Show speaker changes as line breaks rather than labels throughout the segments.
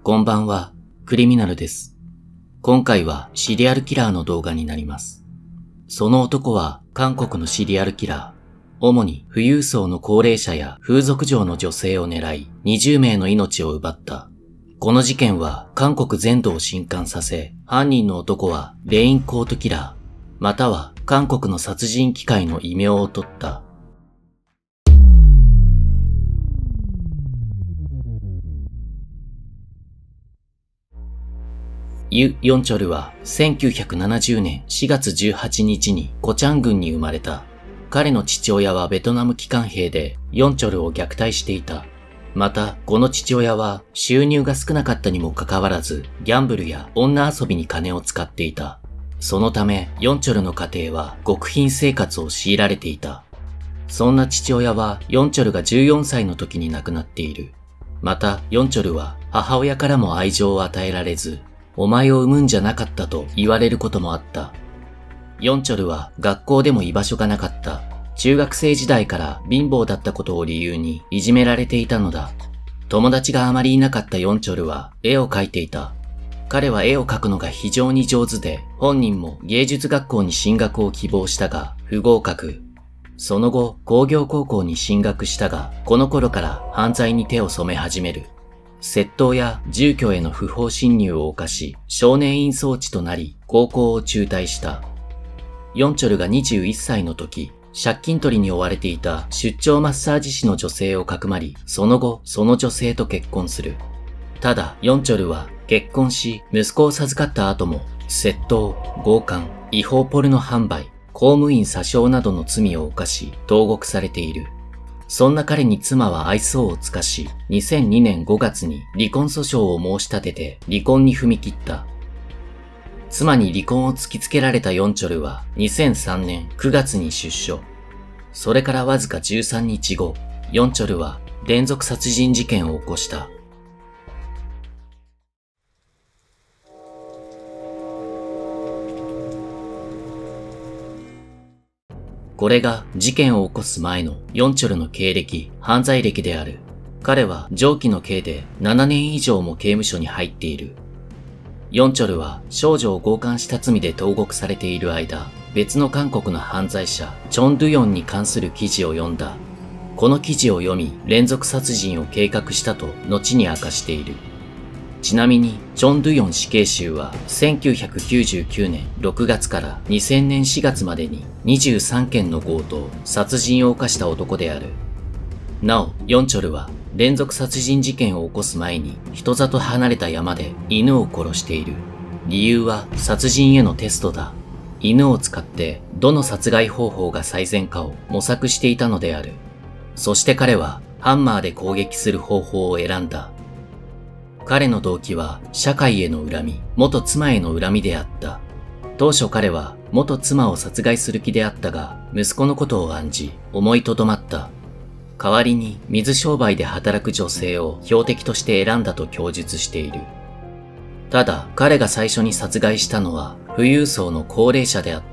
こんばんは、クリミナルです。今回はシリアルキラーの動画になります。その男は韓国のシリアルキラー、主に富裕層の高齢者や風俗嬢の女性を狙い、20名の命を奪った。この事件は韓国全土を震撼させ、犯人の男はレインコートキラー、または韓国の殺人機械の異名を取った。ユ・ヨンチョルは1970年4月18日にコチャン郡に生まれた。彼の父親はベトナム帰還兵でヨンチョルを虐待していた。また、この父親は収入が少なかったにもかかわらず、ギャンブルや女遊びに金を使っていた。そのため、ヨンチョルの家庭は極貧生活を強いられていた。そんな父親はヨンチョルが14歳の時に亡くなっている。また、ヨンチョルは母親からも愛情を与えられず、お前を産むんじゃなかったと言われることもあった。ヨンチョルは学校でも居場所がなかった。中学生時代から貧乏だったことを理由にいじめられていたのだ。友達があまりいなかったヨンチョルは絵を描いていた。彼は絵を描くのが非常に上手で、本人も芸術学校に進学を希望したが不合格。その後、工業高校に進学したが、この頃から犯罪に手を染め始める。窃盗や住居への不法侵入を犯し、少年院送致となり、高校を中退した。ヨンチョルが21歳の時、借金取りに追われていた出張マッサージ師の女性をかくまり、その後、その女性と結婚する。ただ、ヨンチョルは結婚し、息子を授かった後も、窃盗、強姦、違法ポルノ販売、公務員詐称などの罪を犯し、投獄されている。そんな彼に妻は愛想を尽かし、2002年5月に離婚訴訟を申し立てて離婚に踏み切った。妻に離婚を突きつけられたヨンチョルは2003年9月に出所。それからわずか13日後、ヨンチョルは連続殺人事件を起こした。これが事件を起こす前のヨンチョルの経歴、犯罪歴である。彼は上記の刑で7年以上も刑務所に入っている。ヨンチョルは少女を強姦した罪で投獄されている間、別の韓国の犯罪者、チョン・ドゥヨンに関する記事を読んだ。この記事を読み、連続殺人を計画したと後に明かしている。ちなみに、チョン・ドゥヨン死刑囚は1999年6月から2000年4月までに23件の強盗、殺人を犯した男である。なお、ヨンチョルは連続殺人事件を起こす前に人里離れた山で犬を殺している。理由は殺人へのテストだ。犬を使ってどの殺害方法が最善かを模索していたのである。そして彼はハンマーで攻撃する方法を選んだ。彼の動機は社会への恨み、元妻への恨みであった。当初彼は元妻を殺害する気であったが、息子のことを案じ、思いとどまった。代わりに水商売で働く女性を標的として選んだと供述している。ただ、彼が最初に殺害したのは富裕層の高齢者であった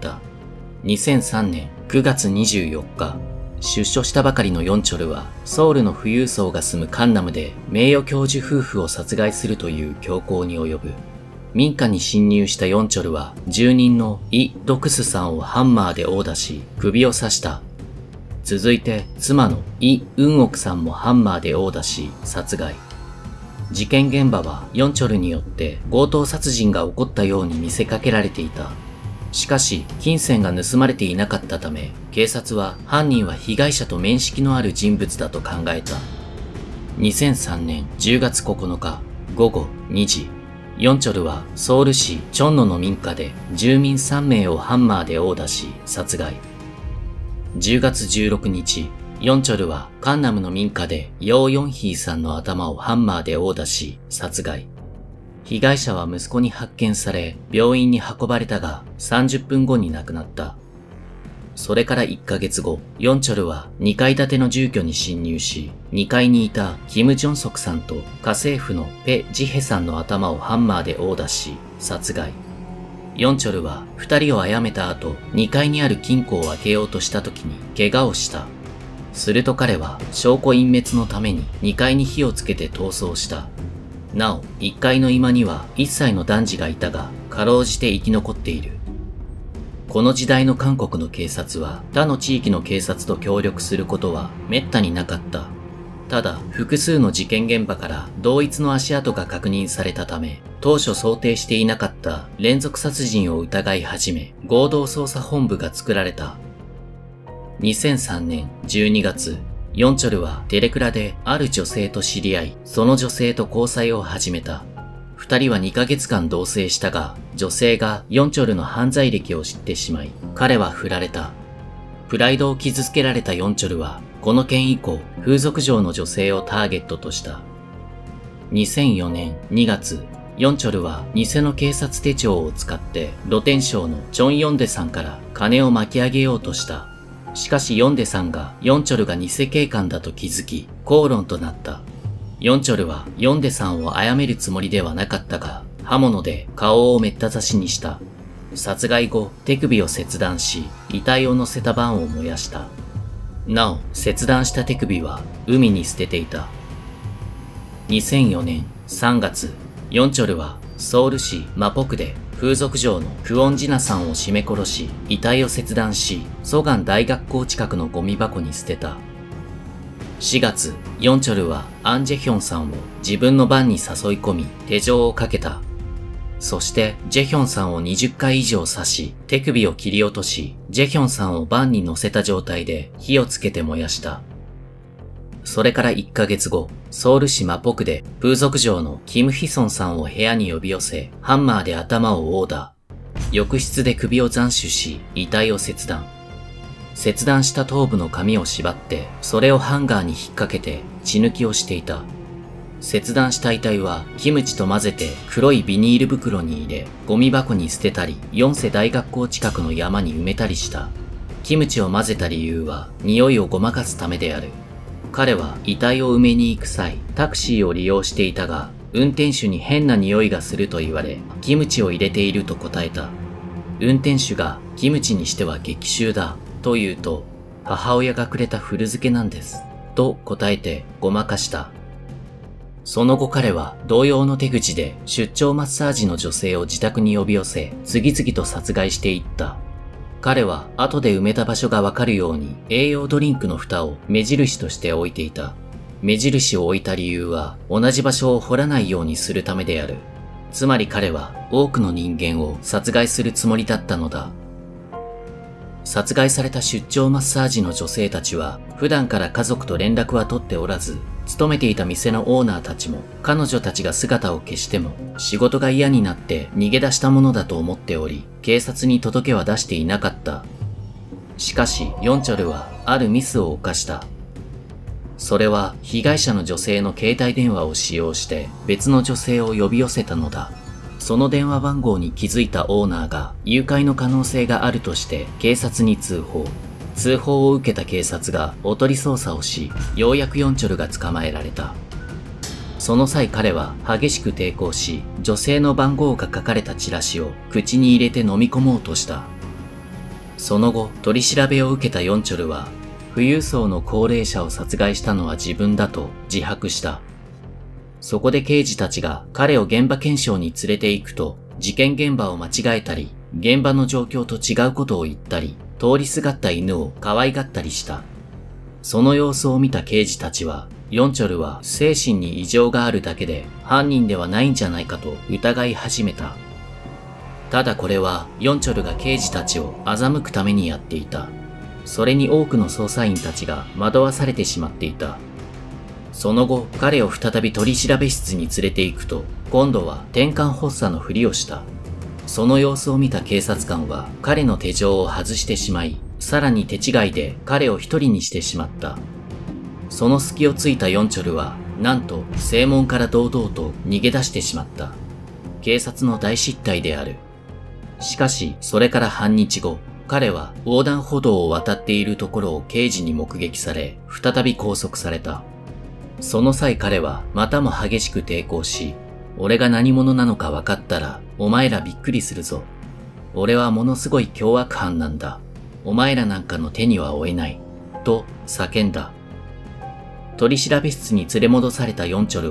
。2003年9月24日、出所したばかりのヨンチョルはソウルの富裕層が住むカンナムで名誉教授夫婦を殺害するという凶行に及ぶ。民家に侵入したヨンチョルは住人のイ・ドクスさんをハンマーで殴打し首を刺した。続いて妻のイ・ウンオクさんもハンマーで殴打し殺害。事件現場はヨンチョルによって強盗殺人が起こったように見せかけられていた。しかし、金銭が盗まれていなかったため、警察は犯人は被害者と面識のある人物だと考えた。2003年10月9日午後2時、ヨンチョルはソウル市チョンノの民家で住民3名をハンマーで殴打し殺害。10月16日、ヨンチョルはカンナムの民家でヨーヨンヒーさんの頭をハンマーで殴打し殺害。被害者は息子に発見され、病院に運ばれたが、30分後に亡くなった。それから1ヶ月後、ヨンチョルは2階建ての住居に侵入し、2階にいたキム・ジョンソクさんと家政婦のペ・ジヘさんの頭をハンマーで殴打し、殺害。ヨンチョルは2人を殺めた後、2階にある金庫を開けようとした時に怪我をした。すると彼は証拠隠滅のために2階に火をつけて逃走した。 なお、1階の居間には1歳の男児がいたが、かろうじて生き残っている。この時代の韓国の警察は他の地域の警察と協力することは滅多になかった。ただ、複数の事件現場から同一の足跡が確認されたため、当初想定していなかった連続殺人を疑い始め、合同捜査本部が作られた。2003年12月、ヨンチョルはテレクラである女性と知り合い、その女性と交際を始めた。二人は2ヶ月間同棲したが、女性がヨンチョルの犯罪歴を知ってしまい、彼は振られた。プライドを傷つけられたヨンチョルは、この件以降、風俗嬢の女性をターゲットとした。2004年2月、ヨンチョルは偽の警察手帳を使って露天商のチョン・ヨンデさんから金を巻き上げようとした。しかしヨンデさんがヨンチョルが偽警官だと気づき、口論となった。ヨンチョルはヨンデさんを殺めるつもりではなかったが、刃物で顔をめった刺しにした。殺害後、手首を切断し、遺体を乗せたバンを燃やした。なお、切断した手首は海に捨てていた。2004年3月、ヨンチョルはソウル市マポクで風俗嬢のクオンジナさんを絞め殺し、遺体を切断し、ソガン大学校近くのゴミ箱に捨てた。4月、ヨンチョルはアンジェヒョンさんを自分のバンに誘い込み、手錠をかけた。そして、ジェヒョンさんを20回以上刺し、手首を切り落とし、ジェヒョンさんをバンに乗せた状態で火をつけて燃やした。それから1ヶ月後、ソウル市マポクで風俗嬢のキム・ヒソンさんを部屋に呼び寄せ、ハンマーで頭を殴打。浴室で首を斬首し、遺体を切断。切断した頭部の髪を縛って、それをハンガーに引っ掛けて血抜きをしていた。切断した遺体はキムチと混ぜて黒いビニール袋に入れ、ゴミ箱に捨てたり、四世大学校近くの山に埋めたりした。キムチを混ぜた理由は匂いをごまかすためである。彼は遺体を埋めに行く際、タクシーを利用していたが、運転手に変な匂いがすると言われ、キムチを入れていると答えた。運転手がキムチにしては激臭だと言うと、母親がくれた古漬けなんですと答えてごまかした。その後彼は同様の手口で出張マッサージの女性を自宅に呼び寄せ、次々と殺害していった。彼は後で埋めた場所がわかるように栄養ドリンクの蓋を目印として置いていた。目印を置いた理由は同じ場所を掘らないようにするためである。つまり彼は多くの人間を殺害するつもりだったのだ。殺害された出張マッサージの女性たちは普段から家族と連絡は取っておらず、勤めていた店のオーナーたちも彼女たちが姿を消しても仕事が嫌になって逃げ出したものだと思っており、警察に届けは出していなかった。しかしヨンチョルはあるミスを犯した。それは被害者の女性の携帯電話を使用して別の女性を呼び寄せたのだ。その電話番号に気づいたオーナーが誘拐の可能性があるとして警察に通報。通報を受けた警察がおとり捜査をし、ようやくヨンチョルが捕まえられた。その際彼は激しく抵抗し、女性の番号が書かれたチラシを口に入れて飲み込もうとした。その後、取り調べを受けたヨンチョルは、富裕層の高齢者を殺害したのは自分だと自白した。そこで刑事たちが彼を現場検証に連れて行くと、事件現場を間違えたり、現場の状況と違うことを言ったり、通りすがった犬を可愛がったりした。その様子を見た刑事たちは、ヨンチョルは精神に異常があるだけで犯人ではないんじゃないかと疑い始めた。ただこれはヨンチョルが刑事たちを欺くためにやっていた。それに多くの捜査員たちが惑わされてしまっていた。その後、彼を再び取り調べ室に連れて行くと、今度は転換発作のふりをした。その様子を見た警察官は彼の手錠を外してしまい、さらに手違いで彼を一人にしてしまった。その隙をついたヨンチョルは、なんと正門から堂々と逃げ出してしまった。警察の大失態である。しかし、それから半日後、彼は横断歩道を渡っているところを刑事に目撃され、再び拘束された。その際彼はまたも激しく抵抗し、俺が何者なのか分かったら、お前らびっくりするぞ。俺はものすごい凶悪犯なんだ。お前らなんかの手には負えない。と叫んだ。取り調べ室に連れ戻されたヨンチョルは、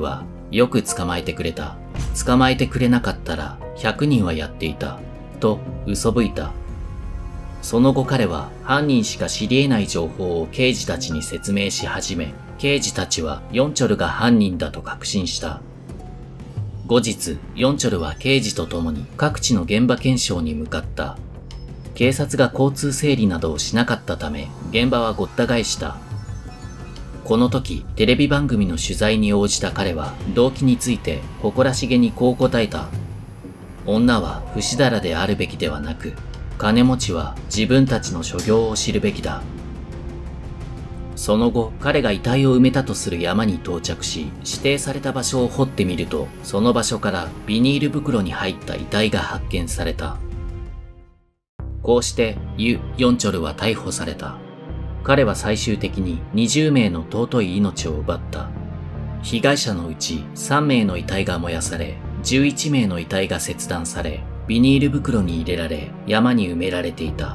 よく捕まえてくれた。捕まえてくれなかったら100人はやっていた。と嘘吹いた。その後彼は犯人しか知り得ない情報を刑事たちに説明し始め、刑事たちはヨンチョルが犯人だと確信した。後日、ヨンチョルは刑事と共に各地の現場検証に向かった。警察が交通整理などをしなかったため、現場はごった返した。この時、テレビ番組の取材に応じた彼は、動機について誇らしげにこう答えた。女は不死だらであるべきではなく、金持ちは自分たちの所業を知るべきだ。その後、彼が遺体を埋めたとする山に到着し、指定された場所を掘ってみると、その場所からビニール袋に入った遺体が発見された。こうして、ユ・ヨンチョルは逮捕された。彼は最終的に20名の尊い命を奪った。被害者のうち3名の遺体が燃やされ、11名の遺体が切断され、ビニール袋に入れられ、山に埋められていた。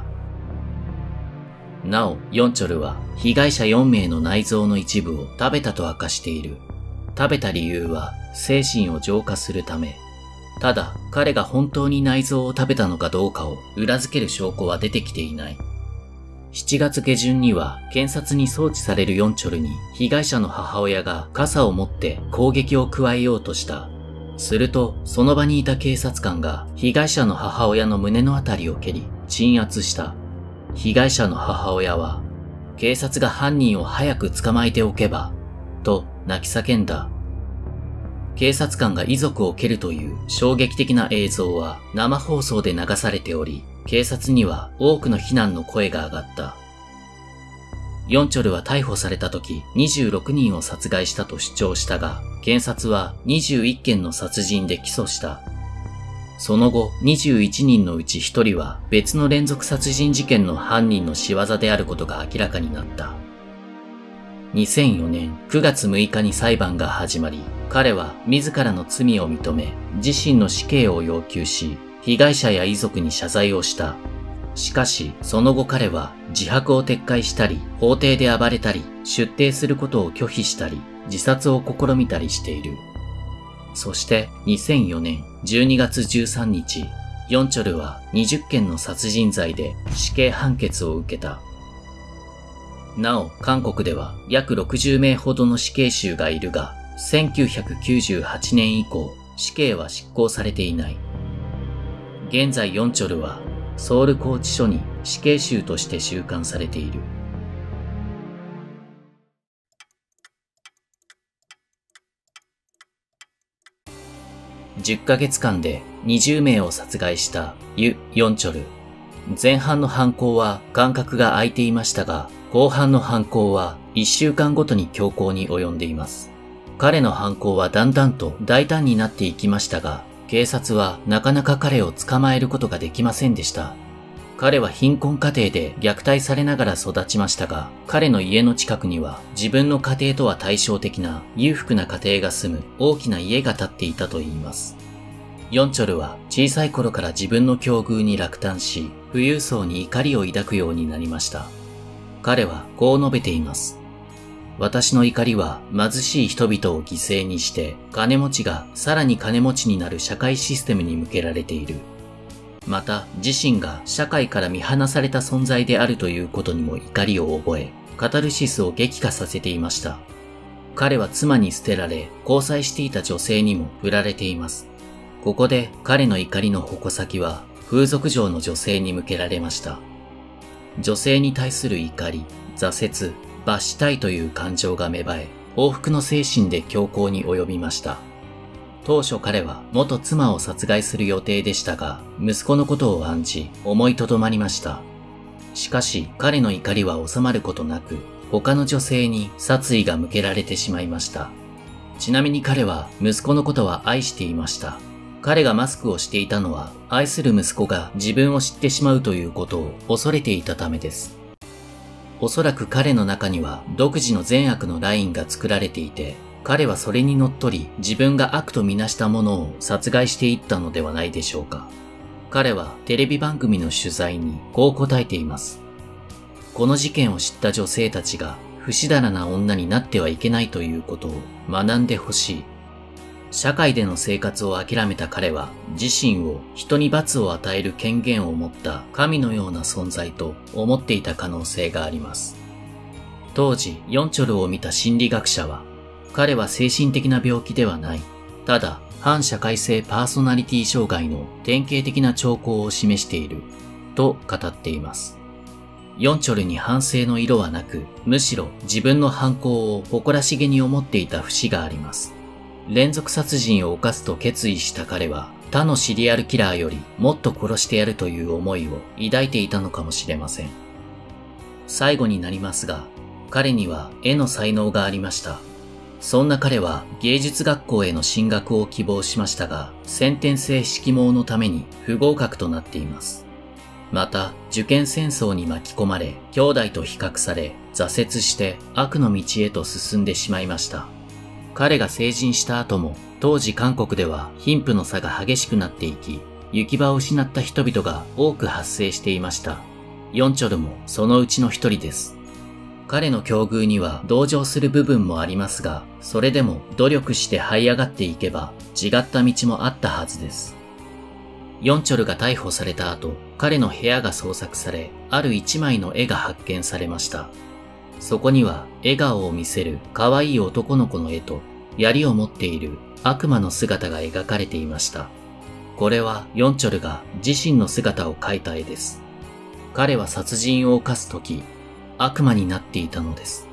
なお、ヨンチョルは被害者4名の内臓の一部を食べたと明かしている。食べた理由は精神を浄化するため。ただ、彼が本当に内臓を食べたのかどうかを裏付ける証拠は出てきていない。7月下旬には検察に送致されるヨンチョルに被害者の母親が傘を持って攻撃を加えようとした。すると、その場にいた警察官が被害者の母親の胸のあたりを蹴り、鎮圧した。被害者の母親は、警察が犯人を早く捕まえておけば、と泣き叫んだ。警察官が遺族を蹴るという衝撃的な映像は生放送で流されており、警察には多くの非難の声が上がった。ヨンチョルは逮捕された時26人を殺害したと主張したが、検察は21件の殺人で起訴した。その後、21人のうち1人は別の連続殺人事件の犯人の仕業であることが明らかになった。2004年9月6日に裁判が始まり、彼は自らの罪を認め、自身の死刑を要求し、被害者や遺族に謝罪をした。しかし、その後彼は自白を撤回したり、法廷で暴れたり、出廷することを拒否したり、自殺を試みたりしている。そして2004年12月13日、ヨンチョルは20件の殺人罪で死刑判決を受けた。なお、韓国では約60名ほどの死刑囚がいるが、1998年以降、死刑は執行されていない。現在ヨンチョルはソウル拘置所に死刑囚として収監されている。10ヶ月間で20名を殺害したユ・ヨンチョル。前半の犯行は間隔が空いていましたが、後半の犯行は1週間ごとに強行に及んでいます。彼の犯行はだんだんと大胆になっていきましたが、警察はなかなか彼を捕まえることができませんでした。彼は貧困家庭で虐待されながら育ちましたが、彼の家の近くには自分の家庭とは対照的な裕福な家庭が住む大きな家が建っていたといいます。ヨンチョルは小さい頃から自分の境遇に落胆し、富裕層に怒りを抱くようになりました。彼はこう述べています。私の怒りは貧しい人々を犠牲にして、金持ちがさらに金持ちになる社会システムに向けられている。また、自身が社会から見放された存在であるということにも怒りを覚え、カタルシスを激化させていました。彼は妻に捨てられ、交際していた女性にも振られています。ここで彼の怒りの矛先は風俗嬢の女性に向けられました。女性に対する怒り、挫折、罰したいという感情が芽生え、報復の精神で強行に及びました。当初彼は元妻を殺害する予定でしたが、息子のことを案じ、思いとどまりました。しかし彼の怒りは収まることなく、他の女性に殺意が向けられてしまいました。ちなみに彼は息子のことは愛していました。彼がマスクをしていたのは、愛する息子が自分を知ってしまうということを恐れていたためです。おそらく彼の中には独自の善悪のラインが作られていて、彼はそれにのっとり自分が悪とみなしたものを殺害していったのではないでしょうか。彼はテレビ番組の取材にこう答えています。この事件を知った女性たちが不死だらな女になってはいけないということを学んでほしい。 社会での生活を諦めた彼は自身を人に罰を与える権限を持った神のような存在と思っていた可能性があります。当時、ヨンチョルを見た心理学者は、彼は精神的な病気ではない。ただ、反社会性パーソナリティ障害の典型的な兆候を示している、と語っています。ヨンチョルに反省の色はなく、むしろ自分の犯行を誇らしげに思っていた節があります。連続殺人を犯すと決意した彼は、他のシリアルキラーよりもっと殺してやるという思いを抱いていたのかもしれません。最後になりますが、彼には絵の才能がありました。そんな彼は芸術学校への進学を希望しましたが、先天性色盲のために不合格となっています。また、受験戦争に巻き込まれ、兄弟と比較され、挫折して悪の道へと進んでしまいました。彼が成人した後も、当時韓国では貧富の差が激しくなっていき、行き場を失った人々が多く発生していました。ヨンチョルもそのうちの一人です。彼の境遇には同情する部分もありますが、それでも努力して這い上がっていけば違った道もあったはずです。ヨンチョルが逮捕された後、彼の部屋が捜索され、ある一枚の絵が発見されました。そこには笑顔を見せる可愛い男の子の絵と、槍を持っている悪魔の姿が描かれていました。これはヨンチョルが自身の姿を描いた絵です。彼は殺人を犯すとき、悪魔になっていたのです。